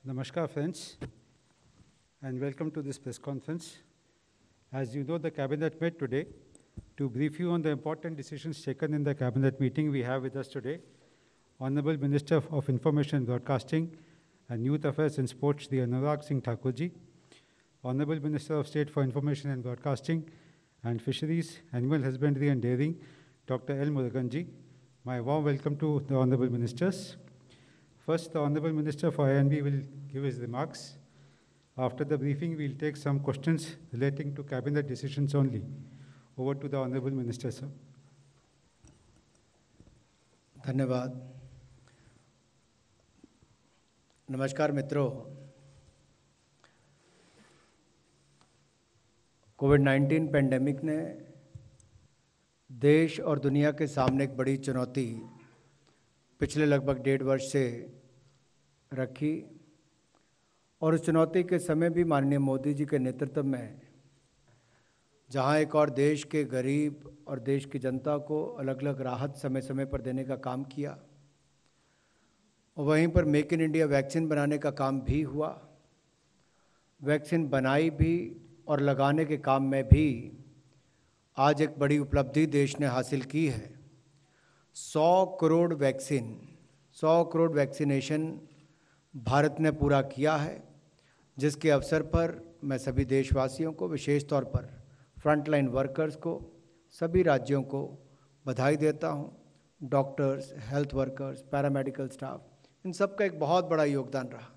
Namaskar, friends, and welcome to this press conference. As you know, the Cabinet met today. To brief you on the important decisions taken in the Cabinet meeting, we have with us today Honorable Minister of Information and Broadcasting and Youth Affairs and Sports, Shri Anurag Singh Thakurji, Honorable Minister of State for Information and Broadcasting and Fisheries, Animal Husbandry and Dairying, Dr. L. Muruganji. My warm welcome to the Honorable Ministers. First, the Honorable Minister for INB will give his remarks. After the briefing, we'll take some questions relating to Cabinet decisions only. Over to the Honorable Minister, sir. धन्यवाद। नमस्कार मित्रों, कोविड-19 pandemic ने देश और दुनिया के सामने एक बड़ी चुनौती पिछले लगभग 1.5 वर्ष से रखी और उस चुनौती के समय भी माननीय मोदी जी के नेतृत्व में जहां एक और देश के गरीब और देश की जनता को अलग अलग राहत समय समय पर देने का काम किया और वहीं पर मेक इन इंडिया वैक्सीन बनाने का काम भी हुआ। वैक्सीन बनाई भी और लगाने के काम में भी आज एक बड़ी उपलब्धि देश ने हासिल की है। 100 करोड़ वैक्सीनेशन भारत ने पूरा किया है, जिसके अवसर पर मैं सभी देशवासियों को, विशेष तौर पर फ्रंटलाइन वर्कर्स को, सभी राज्यों को बधाई देता हूं। Doctors, health workers, paramedical staff, इन सब का एक बहुत बड़ा योगदान रहा।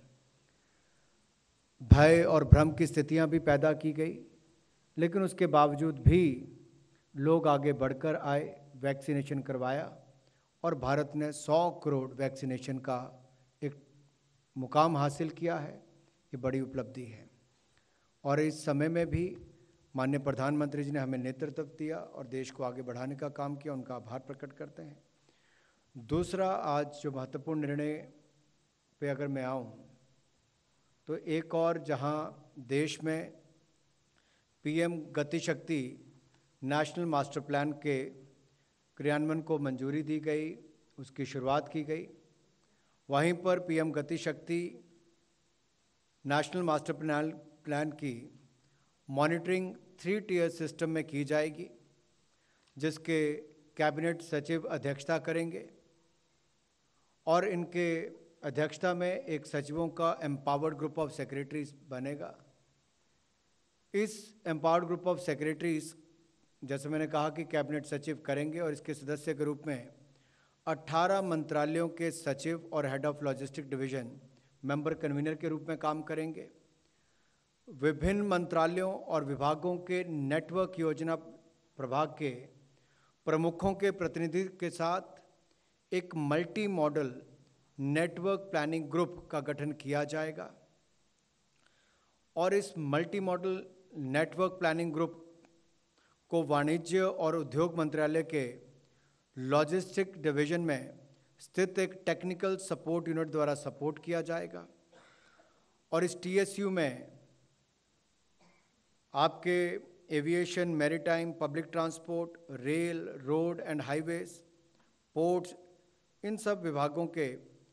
भय और भ्रम की स्थितियां भी पैदा की गई, लेकिन उसके बावजूद भी लोग आगे बढ़कर आए, वैक्सीनेशन करवाया और भारत ने 100 करोड़ वैक्सीनेशन का एक मुकाम हासिल किया है। ये बड़ी उपलब्धि है और इस समय में भी माननीय प्रधानमंत्री जी ने हमें नेतृत्व दिया और देश को आगे बढ़ाने का काम किया, उनका आभार प्रकट करते हैं। दूसरा, आज जो महत्वपूर्ण निर्णय पे अगर मैं आऊँ तो एक और जहाँ देश में PM Gati Shakti national master plan के क्रियान्वयन को मंजूरी दी गई, उसकी शुरुआत की गई, वहीं पर PM Gati Shakti national master plan की मॉनिटरिंग 3 टियर सिस्टम में की जाएगी, जिसके कैबिनेट सचिव अध्यक्षता करेंगे और इनके अध्यक्षता में एक सचिवों का एम्पावर्ड ग्रुप ऑफ सेक्रेटरीज बनेगा। इस एम्पावर्ड ग्रुप ऑफ सेक्रेटरीज, जैसे मैंने कहा कि कैबिनेट सचिव करेंगे और इसके सदस्य के रूप में 18 मंत्रालयों के सचिव और head of logistic division member convener के रूप में काम करेंगे। विभिन्न मंत्रालयों और विभागों के नेटवर्क योजना प्रभाग के प्रमुखों के प्रतिनिधि के साथ एक multi modal network planning group का गठन किया जाएगा और इस multi modal network planning group को वाणिज्य और उद्योग मंत्रालय के लॉजिस्टिक डिवीजन में स्थित एक टेक्निकल सपोर्ट यूनिट द्वारा सपोर्ट किया जाएगा और इस टीएसयू में आपके aviation, maritime, public transport, rail, road and highways, ports, इन सब विभागों के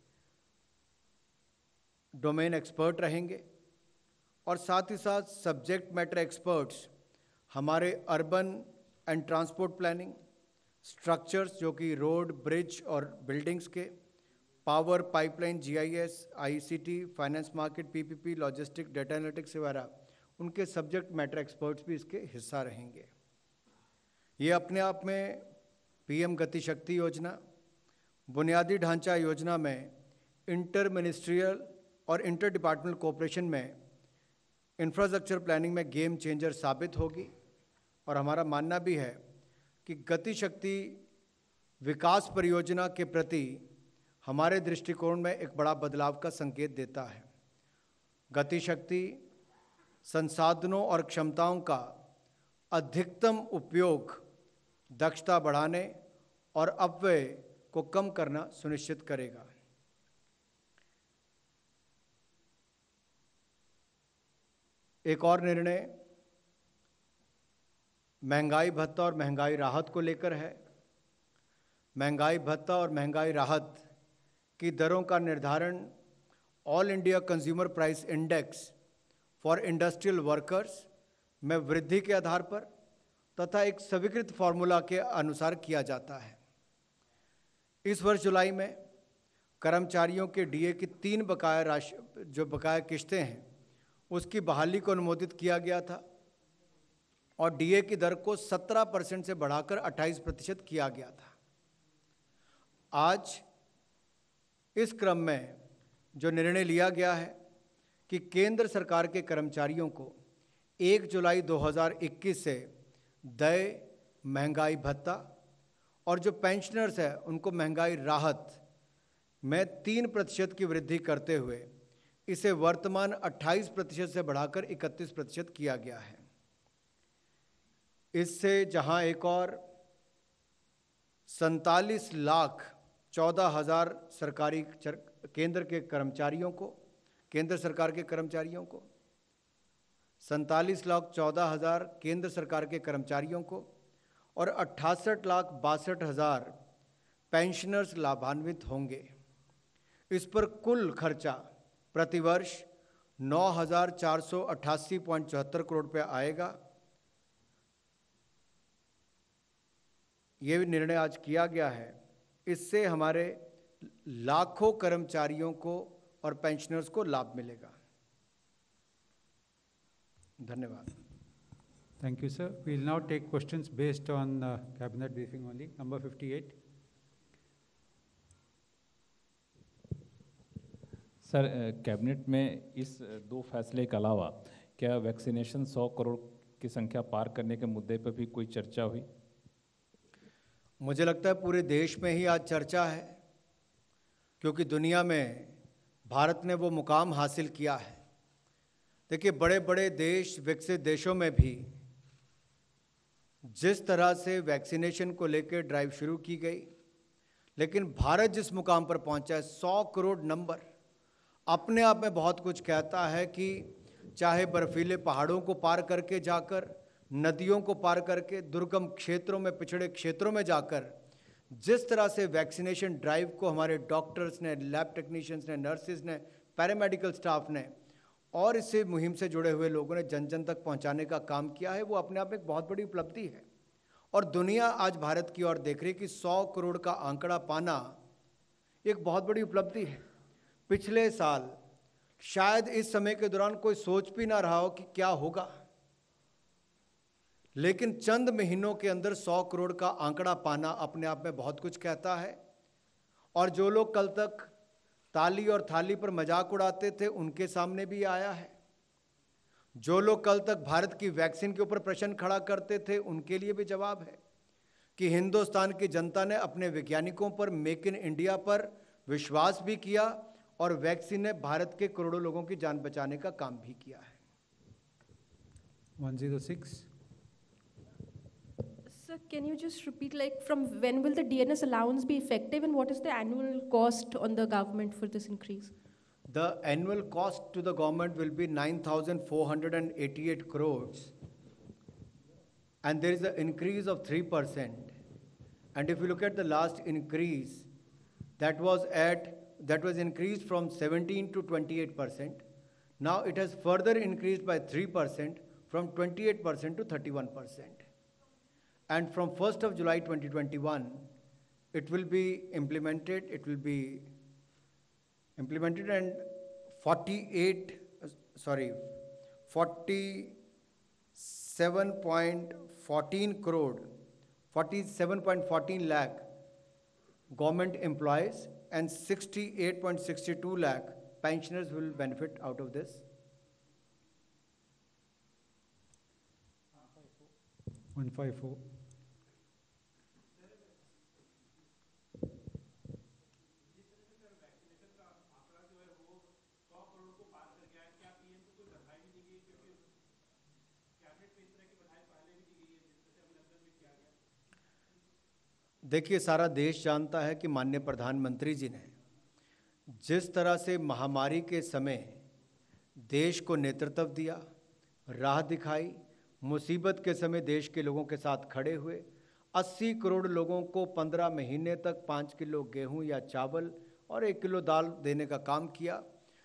डोमेन एक्सपर्ट रहेंगे और साथ ही साथ सब्जेक्ट मैटर एक्सपर्ट्स हमारे urban and transport planning, structures जो कि रोड, ब्रिज और बिल्डिंग्स के, power, pipeline, GIS, ICT, finance market, PPP, logistic, data analytics वगैरह, उनके सब्जेक्ट मैटर एक्सपर्ट्स भी इसके हिस्सा रहेंगे। ये अपने आप में पीएम गति शक्ति योजना बुनियादी ढांचा योजना में इंटर मिनिस्ट्रियल और इंटर डिपार्टमेंटल कोऑपरेशन में इंफ्रास्ट्रक्चर प्लानिंग में गेम चेंजर साबित होगी और हमारा मानना भी है कि गति शक्ति विकास परियोजना के प्रति हमारे दृष्टिकोण में एक बड़ा बदलाव का संकेत देता है। गति शक्ति संसाधनों और क्षमताओं का अधिकतम उपयोग, दक्षता बढ़ाने और अपव्यय को कम करना सुनिश्चित करेगा। एक और निर्णय महंगाई भत्ता और महंगाई राहत को लेकर है। महंगाई भत्ता और महंगाई राहत की दरों का निर्धारण all India consumer price index for industrial workers में वृद्धि के आधार पर तथा एक स्वीकृत फॉर्मूला के अनुसार किया जाता है। इस वर्ष जुलाई में कर्मचारियों के डीए की 3 बकाया राशि जो बकाया किस्तें हैं उसकी बहाली को अनुमोदित किया गया था और डीए की दर को 17% से बढ़ाकर 28% किया गया था। आज इस क्रम में जो निर्णय लिया गया है कि केंद्र सरकार के कर्मचारियों को 1 जुलाई 2021 से देय महंगाई भत्ता और जो पेंशनर्स है उनको महंगाई राहत में 3% की वृद्धि करते हुए इसे वर्तमान 28% से बढ़ाकर 31% किया गया है। इससे जहां एक और 47,14,000 सरकारी केंद्र के कर्मचारियों को केंद्र सरकार के कर्मचारियों को 47,14,000 केंद्र सरकार के कर्मचारियों को और 68,62,000 पेंशनर्स लाभान्वित होंगे। इस पर कुल खर्चा प्रतिवर्ष 9,488.74 करोड़ रुपये आएगा। ये निर्णय आज किया गया है। इससे हमारे लाखों कर्मचारियों को और पेंशनर्स को लाभ मिलेगा। धन्यवाद। Thank you, sir. We will now take questions based on cabinet briefing only. Number 58. Sir, cabinet में इस 2 फैसले के अलावा क्या वैक्सीनेशन 100 करोड़ की संख्या पार करने के मुद्दे पर भी कोई चर्चा हुई? मुझे लगता है पूरे देश में ही आज चर्चा है, क्योंकि दुनिया में भारत ने वो मुकाम हासिल किया है। देखिए, बड़े बड़े देश, विकसित देशों में भी जिस तरह से वैक्सीनेशन को लेकर ड्राइव शुरू की गई, लेकिन भारत जिस मुकाम पर पहुंचा है, 100 करोड़ नंबर अपने आप में बहुत कुछ कहता है कि चाहे बर्फीले पहाड़ों को पार करके जाकर, नदियों को पार करके, दुर्गम क्षेत्रों में, पिछड़े क्षेत्रों में जाकर जिस तरह से वैक्सीनेशन ड्राइव को हमारे डॉक्टर्स ने, लैब टेक्नीशियंस ने, नर्सिस ने, पैरामेडिकल स्टाफ ने और इससे मुहिम से जुड़े हुए लोगों ने जन जन तक पहुंचाने का काम किया है, वो अपने आप में एक बहुत बड़ी उपलब्धि है। और दुनिया आज भारत की ओर देख रही है कि 100 करोड़ का आंकड़ा पाना एक बहुत बड़ी उपलब्धि है। पिछले साल शायद इस समय के दौरान कोई सोच भी ना रहा हो कि क्या होगा, लेकिन चंद महीनों के अंदर 100 करोड़ का आंकड़ा पाना अपने आप में बहुत कुछ कहता है। और जो लोग कल तक ताली और थाली पर मजाक उड़ाते थे, उनके सामने भी आया है। जो लोग कल तक भारत की वैक्सीन के ऊपर प्रश्न खड़ा करते थे, उनके लिए भी जवाब है कि हिंदुस्तान की जनता ने अपने वैज्ञानिकों पर, मेक इन इंडिया पर विश्वास भी किया और वैक्सीन ने भारत के करोड़ों लोगों की जान बचाने का काम भी किया है। 106. Sir, can you just repeat, like, from when will the DNS allowance be effective and what is the annual cost on the government for this increase? The annual cost to the government will be 9,488 crores, and there is an increase of 3%. And if you look at the last increase, that was increased from 17 to 28%. Now it has further increased by 3% from 28% to 31%. And from 1st of July 2021, it will be implemented. It will be implemented, and 47.14 lakh government employees and 68.62 lakh pensioners will benefit out of this. 154. देखिए, सारा देश जानता है कि माननीय प्रधानमंत्री जी ने जिस तरह से महामारी के समय देश को नेतृत्व दिया, राह दिखाई, मुसीबत के समय देश के लोगों के साथ खड़े हुए, 80 करोड़ लोगों को 15 महीने तक 5 किलो गेहूं या चावल और 1 किलो दाल देने का काम किया।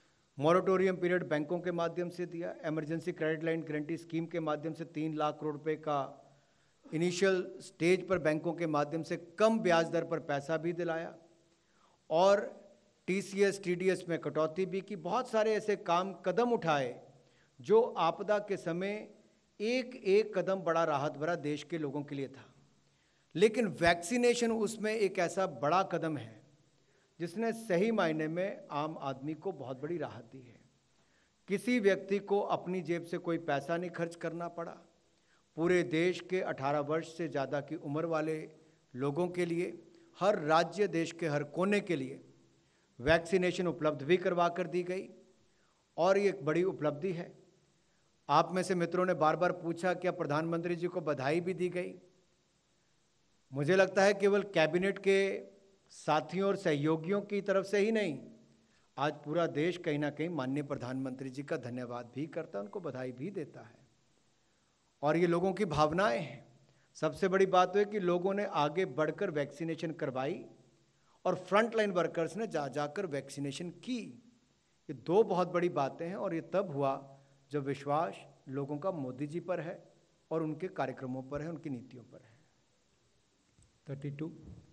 मॉरेटोरियम पीरियड बैंकों के माध्यम से दिया, emergency credit line guarantee scheme के माध्यम से 3 लाख करोड़ रुपए का इनिशियल स्टेज पर बैंकों के माध्यम से कम ब्याज दर पर पैसा भी दिलाया, और टीसीएस टीडीएस में कटौती भी की। बहुत सारे ऐसे कदम उठाए जो आपदा के समय एक एक कदम बड़ा राहत भरा देश के लोगों के लिए था। लेकिन वैक्सीनेशन उसमें एक ऐसा बड़ा कदम है जिसने सही मायने में आम आदमी को बहुत बड़ी राहत दी है। किसी व्यक्ति को अपनी जेब से कोई पैसा नहीं खर्च करना पड़ा। पूरे देश के 18 वर्ष से ज़्यादा की उम्र वाले लोगों के लिए, हर राज्य देश के हर कोने के लिए वैक्सीनेशन उपलब्ध भी करवा कर दी गई, और ये एक बड़ी उपलब्धि है। आप में से मित्रों ने बार बार पूछा क्या प्रधानमंत्री जी को बधाई भी दी गई। मुझे लगता है केवल कैबिनेट के साथियों और सहयोगियों की तरफ से ही नहीं, आज पूरा देश कहीं ना कहीं माननीय प्रधानमंत्री जी का धन्यवाद भी करता है, उनको बधाई भी देता है। और ये लोगों की भावनाएं हैं। सबसे बड़ी बात तो है कि लोगों ने आगे बढ़कर वैक्सीनेशन करवाई और फ्रंट लाइन वर्कर्स ने जाकर वैक्सीनेशन की। ये दो बहुत बड़ी बातें हैं, और ये तब हुआ जब विश्वास लोगों का मोदी जी पर है और उनके कार्यक्रमों पर है, उनकी नीतियों पर है। 32।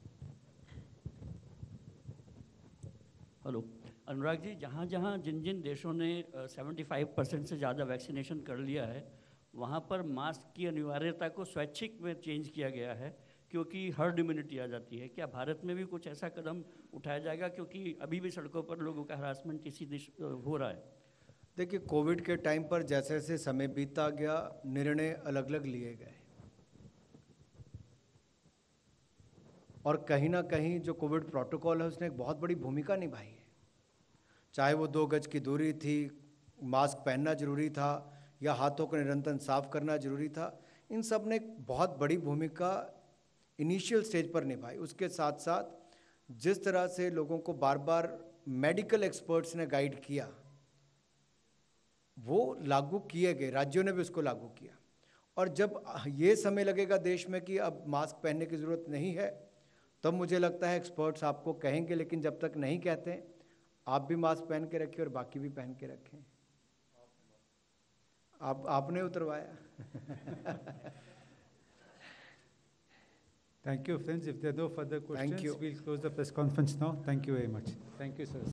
हेलो अनुराग जी, जहाँ जहाँ जिन जिन देशों ने 75% से ज़्यादा वैक्सीनेशन कर लिया है, वहाँ पर मास्क की अनिवार्यता को स्वैच्छिक में चेंज किया गया है, क्योंकि हर्ड इम्यूनिटी आ जाती है। क्या भारत में भी कुछ ऐसा कदम उठाया जाएगा, क्योंकि अभी भी सड़कों पर लोगों का हरासमेंट इसी दिश हो रहा है? देखिए, कोविड के टाइम पर जैसे जैसे समय बीता गया, निर्णय अलग अलग लिए गए, और कहीं ना कहीं जो कोविड प्रोटोकॉल है उसने एक बहुत बड़ी भूमिका निभाई है। चाहे वो 2 गज की दूरी थी, मास्क पहनना जरूरी था, या हाथों को निरंतर साफ करना जरूरी था, इन सब ने एक बहुत बड़ी भूमिका इनिशियल स्टेज पर निभाई। उसके साथ साथ जिस तरह से लोगों को बार बार मेडिकल एक्सपर्ट्स ने गाइड किया, वो लागू किए गए, राज्यों ने भी उसको लागू किया। और जब ये समय लगेगा देश में कि अब मास्क पहनने की ज़रूरत नहीं है, तब मुझे लगता है एक्सपर्ट्स आपको कहेंगे, लेकिन जब तक नहीं कहते आप भी मास्क पहन के रखें और बाकी भी पहन के रखें। आपने उतरवाया। Thank you, friends. If there are no further questions, you. we'll close the press conference now. Thank you very much. Thank you, sir.